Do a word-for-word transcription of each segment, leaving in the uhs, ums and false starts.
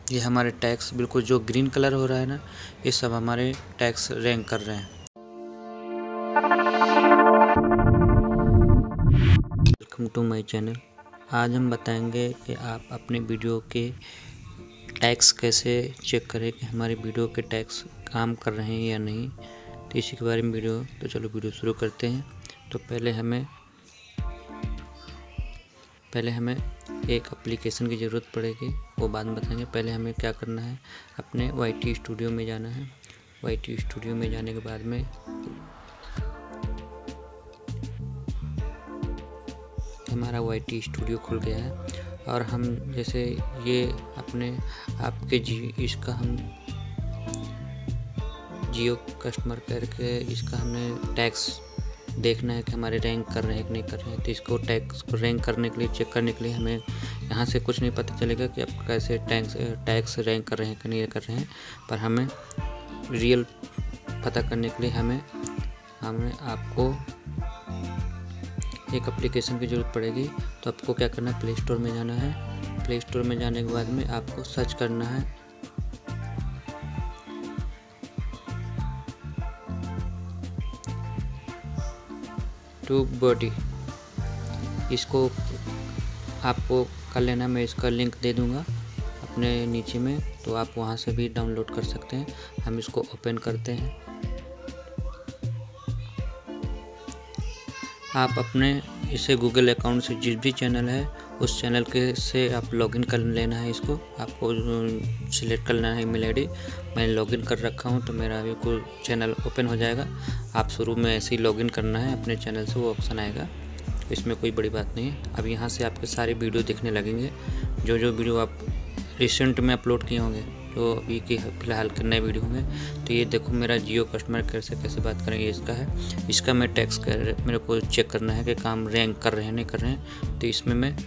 ये हमारे टैग्स बिल्कुल जो ग्रीन कलर हो रहा है ना, ये सब हमारे टैग्स रैंक कर रहे हैं। Welcome to my channel. आज हम बताएंगे कि आप अपने वीडियो के टैग्स कैसे चेक करें कि हमारे वीडियो के टैग्स काम कर रहे हैं या नहीं। तो इसी के बारे में वीडियो तो चलो वीडियो शुरू करते हैं। तो पहले हमें पहले हमें एक एप्लीकेशन की ज़रूरत पड़ेगी, वो बाद में बताएंगे। पहले हमें क्या करना है, अपने वाई टी स्टूडियो में जाना है। वाई टी स्टूडियो में जाने के बाद में हमारा वाई टी स्टूडियो खुल गया है और हम जैसे ये अपने आपके जी इसका हम जियो कस्टमर केयर के इसका हमने टैक्स देखना है कि हमारे रैंक कर रहे हैं कि नहीं कर रहे हैं। तो इसको टैक्स को रैंक करने के लिए, चेक करने के लिए हमें यहाँ से कुछ नहीं पता चलेगा कि आप कैसे टैक्स टैक्स रैंक कर रहे हैं कि नहीं कर रहे हैं। पर हमें रियल पता करने के लिए हमें हमें आपको एक एप्लीकेशन की ज़रूरत पड़ेगी। तो आपको क्या करना है, प्ले स्टोर में जाना है। प्ले स्टोर में जाने के बाद में आपको सर्च करना है ट्यूबबडी। इसको आपको कर लेना, मैं इसका लिंक दे दूंगा अपने नीचे में, तो आप वहां से भी डाउनलोड कर सकते हैं। हम इसको ओपन करते हैं। आप अपने इसे गूगल अकाउंट से जिस भी चैनल है उस चैनल के से आप लॉगिन कर लेना है। इसको आपको सिलेक्ट कर लेना है ईमेल आईडी। मैंने लॉगिन कर रखा हूं तो मेरा अभी कोई चैनल ओपन हो जाएगा। आप शुरू में ऐसे ही लॉगिन करना है अपने चैनल से, वो ऑप्शन आएगा। इसमें कोई बड़ी बात नहीं है। अब यहाँ से आपके सारे वीडियो दिखने लगेंगे, जो जो वीडियो आप रिसेंट में अपलोड किए होंगे, जो अभी के फिलहाल के नए वीडियो होंगे। तो ये देखो मेरा जियो कस्टमर केयर से कैसे बात करेंगे इसका है। इसका मैं टैक्स कर मेरे को चेक करना है कि काम रैंक कर रहे हैं नहीं कर रहे हैं। तो इसमें मैं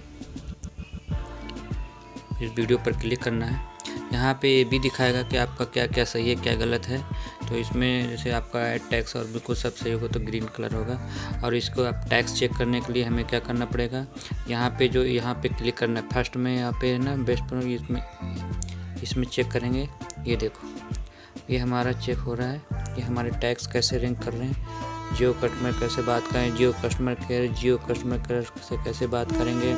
इस वीडियो पर क्लिक करना है। यहाँ पे ये भी दिखाएगा कि आपका क्या क्या सही है क्या गलत है। तो इसमें जैसे आपका ऐड टैक्स और बिल्कुल सब सही होगा तो ग्रीन कलर होगा। और इसको आप टैक्स चेक करने के लिए हमें क्या करना पड़ेगा, यहाँ पे जो यहाँ पे क्लिक करना है फर्स्ट में, यहाँ पे है ना बेस्ट पर, इसमें इसमें चेक करेंगे। ये देखो ये हमारा चेक हो रहा है, ये हमारे टैक्स कैसे रैंक कर रहे हैं। जियो कस्टमर कैसे बात करें, Jio customer care Jio customer care से कैसे बात करेंगे।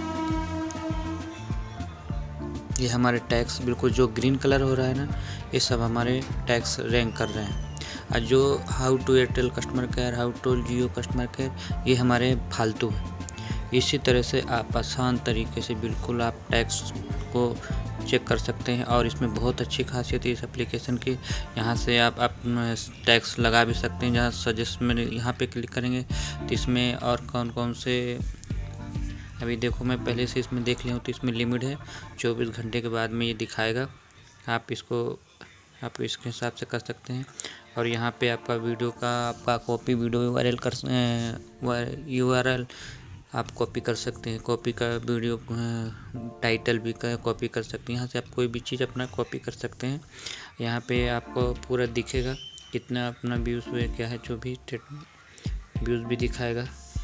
ये हमारे टैक्स बिल्कुल जो ग्रीन कलर हो रहा है ना, ये सब हमारे टैक्स रैंक कर रहे हैं। और जो how to Airtel customer care, how to Jio customer care, ये हमारे फालतू हैं। इसी तरह से आप आसान तरीके से बिल्कुल आप टैक्स को चेक कर सकते हैं। और इसमें बहुत अच्छी खासियत है इस एप्लीकेशन की। यहाँ से आप अपना टैक्स लगा भी सकते हैं। जहाँ सजेस्ट में यहाँ पे क्लिक करेंगे तो इसमें और कौन कौन से, अभी देखो मैं पहले से इसमें देख लिया हूँ। तो इसमें लिमिट है चौबीस घंटे के बाद में ये दिखाएगा। आप इसको आप इसके हिसाब से कर सकते हैं। और यहाँ पे आपका वीडियो का आपका copy video U R L कर यू आर एल आप कॉपी कर सकते हैं। कॉपी का वीडियो टाइटल भी का कॉपी कर सकते हैं। यहाँ से आप कोई भी चीज़ अपना कॉपी कर सकते हैं। यहाँ पे आपको पूरा दिखेगा कितना अपना व्यूज़ हुए क्या है, जो भी व्यूज़ भी दिखाएगा।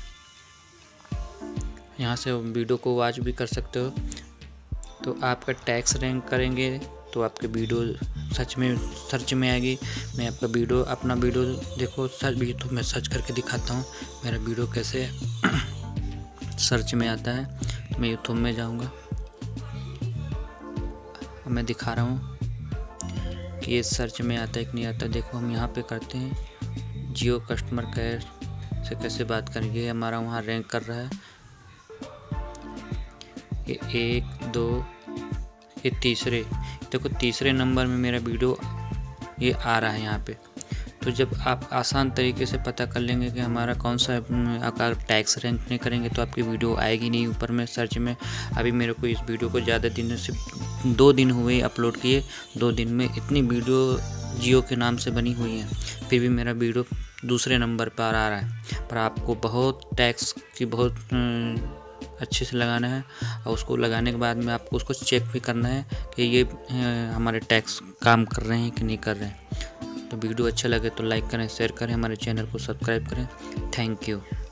यहाँ से वीडियो को वॉच भी कर सकते हो। तो आपका टैक्स रैंक करेंगे तो आपके वीडियो सच में सर्च में आएगी। मैं आपका वीडियो अपना वीडियो देखो सर्च भी तो मैं सर्च करके दिखाता हूँ मेरा वीडियो कैसे सर्च में आता है। मैं यूट्यूब में जाऊँगा, मैं दिखा रहा हूँ कि ये सर्च में आता है कि नहीं आता। देखो हम यहाँ पे करते हैं जियो कस्टमर केयर से कैसे बात करेंगे, हमारा वहाँ रैंक कर रहा है। ये एक दो ये तीसरे, देखो तीसरे नंबर में मेरा वीडियो ये आ रहा है यहाँ पे। तो जब आप आसान तरीके से पता कर लेंगे कि हमारा कौन सा अगर टैक्स रैंक नहीं करेंगे तो आपकी वीडियो आएगी नहीं ऊपर में सर्च में। अभी मेरे को इस वीडियो को ज़्यादा दिन से दो दिन हुए अपलोड किए, दो दिन में इतनी वीडियो जियो के नाम से बनी हुई है, फिर भी मेरा वीडियो दूसरे नंबर पर आ रहा है। पर आपको बहुत टैक्स की बहुत अच्छे से लगाना है। और उसको लगाने के बाद में आपको उसको चेक भी करना है कि ये हमारे टैक्स काम कर रहे हैं कि नहीं कर रहे हैं। तो वीडियो अच्छा लगे तो लाइक करें, शेयर करें, हमारे चैनल को सब्सक्राइब करें। Thank you.